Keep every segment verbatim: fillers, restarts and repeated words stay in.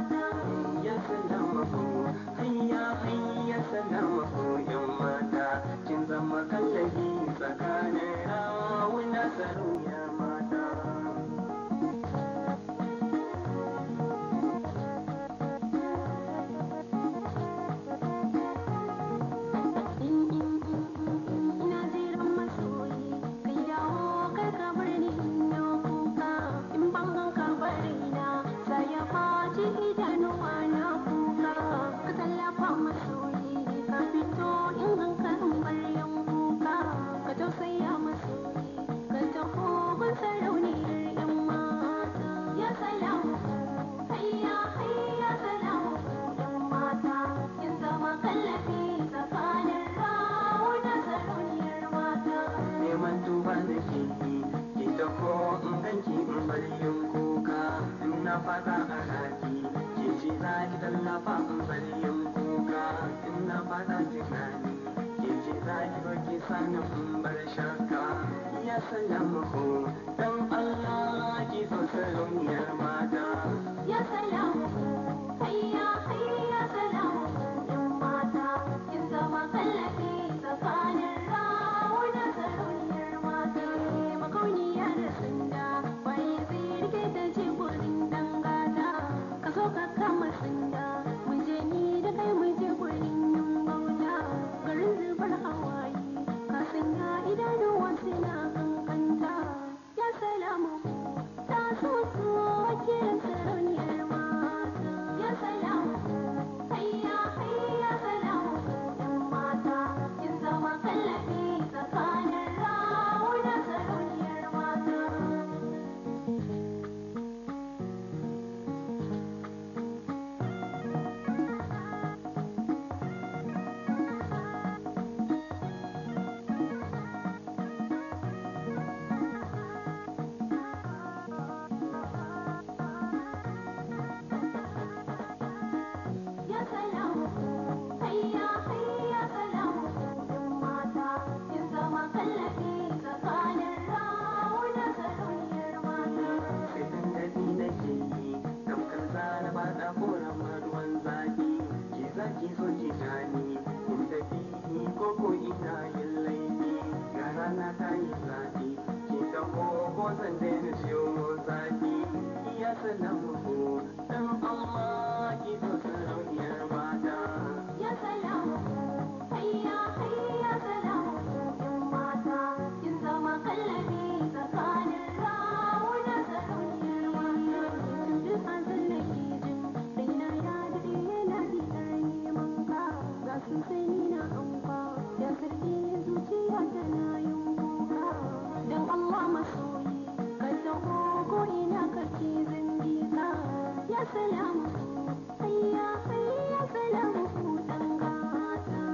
Ya salamu hayya hayya salamu yan mata kin zama kallabi tsakanin rawuna sarauniya mata. Na fada a raki ke ce za ki tallafa in bari yin kuka in na fada tunani ke ce za ki roki sani in bar shakka ya salamu dan Allah ki so sarauniyar mata ya salamu hayya hayya salamu yan mata kin zama kallafi tsakanin rawuna sarauniyar mata makauniya da sanda waye zai rike ta ce gurin ka kama sanda mu je ni da kai mu je gurin yin bauta garin zubar hawaye ka sanya idanuwa suna kankanta ya salamu ta so so ke sarauniyar mata ya salamu hayya hayya salamu yan mata kin zama kallafi tsakanin rawuna sarauniyar mata. Ki so ki gani in tafi koko ina yin laifi ga rana ta yi zafi ki taho ko zan daina ciwo zafi ya salamu dan Allah ki so sarauniyar mata ya salamu hayya hayya salamu yan mata kin zama kallabi tsakanin rawuna sarauniyar mata duk azan da ke jin raina ya daɗe yana sun sai ni na anka da sarki zuciya tana yin kuka don Allah masoyi ka taho ko ina kake zambi ka ya salamu hayya hayya salamu dan gata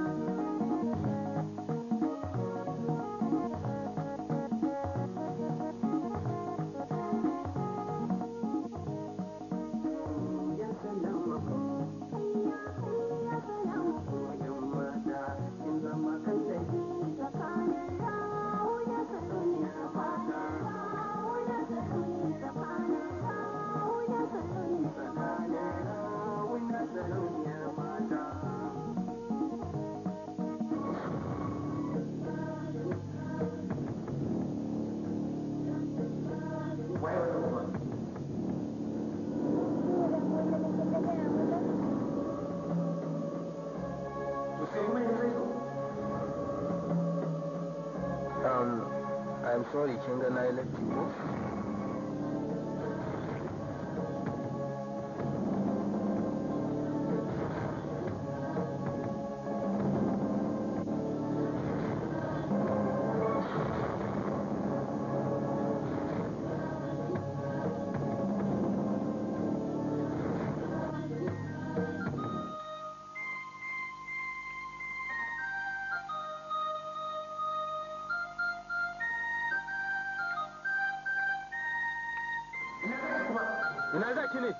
ya salamu hayya hayya salamu in zama kallabi tsakanin rawuna sarauniyar mata rawuna sarauniyar tsakanin rawuna sarauniyar tsakanin rawuna sarauniyar mata. Um, I'm sorry, kin ga na yi latti ko? Ina za ki ne?